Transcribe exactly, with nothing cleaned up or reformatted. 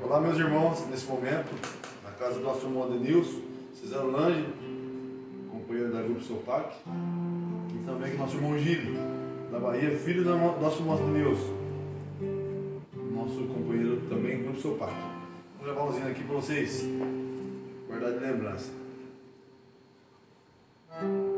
Olá, meus irmãos, nesse momento, na casa do nosso irmão Adenilson, Cesaro Lange, companheiro da Grupo Sopac, e também com o nosso irmão Gílio, da Bahia, filho do nosso irmão Adenilson, nosso companheiro também do Grupo Sopac. Vou levar um usinho aqui para vocês, guardar de lembrança.